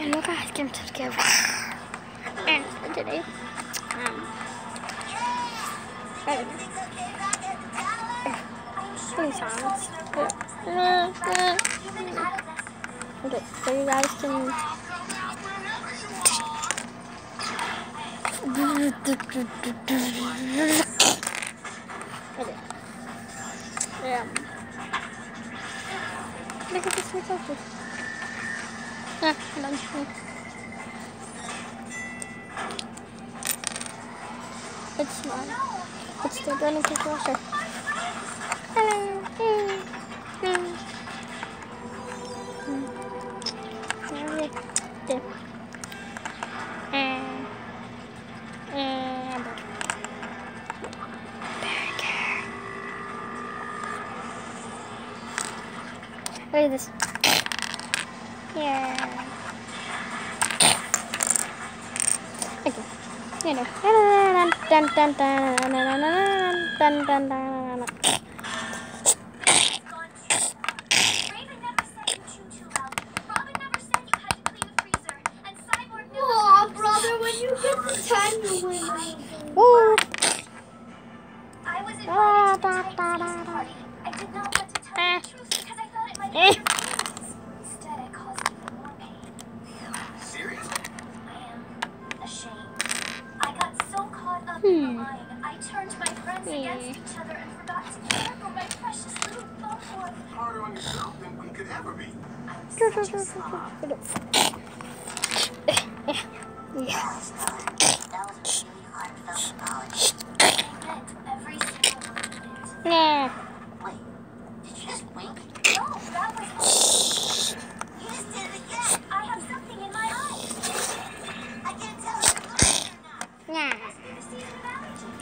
Look at him together. And today, please silence. Okay, so you guys can. Okay. Yeah. Look at this new focus. Yeah, hold on. It's small. It's still burning to washer. Hello. Look at this. Yeah. Okay. You know. Dun dun dun dun dun dun dun. Oh, brother, when you get the time to win. Woo! I was invited to the Titans party. I did not want to tell the truth because I thought it might hurt your feelings. Instead, it caused even more pain. Seriously? I am ashamed. I got so caught up in lying, I turned my friends against each other and forgot to care for my precious little love boy. Harder on yourself than we could ever be. I'm such a slob. Yes. That was a really heartfelt apology. I meant every single word of it. Yeah. Wait, did you just wink? No, that was you just did it again. I have something in my eye. I can't tell if you're looking or not. Yeah. Must be the season of allergies.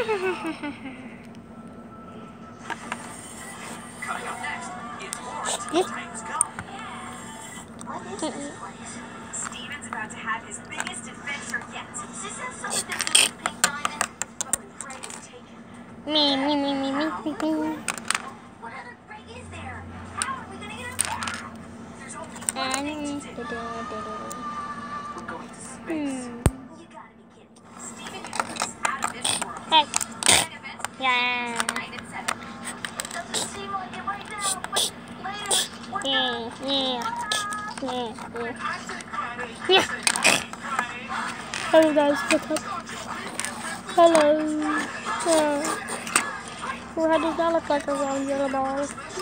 Coming up next, it's more to Titans Go. What is this place? Steven's about to have his biggest adventure yet. Does this have something to do with Pink Diamond? But when Fred is taken, Me. What other break is there? How are we gonna get him back? there's only one thing to do. We're going to space. You gotta be kidding. Steven Universe out of this world. Hey. An event Yeah. 9 and 7. It doesn't seem like it right now, but later, we're gonna... Yeah. Hello guys, what's up? Hello. Why does that look like a round yellow ball?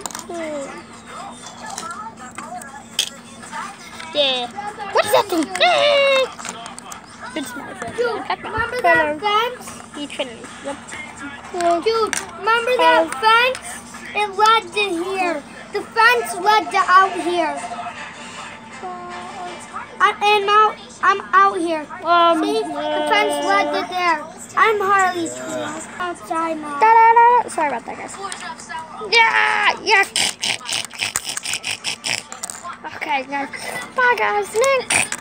Yeah. What is that thing? It's my friend. Dude, remember that fence? Eternity. Yep. Dude, remember that fence? It led to here. The fence led to out here. And now I'm out here. See? The fence led to there. I'm Harley. Outside now. Sorry about that, guys. Yeah. Okay, guys. Bye, guys. Next.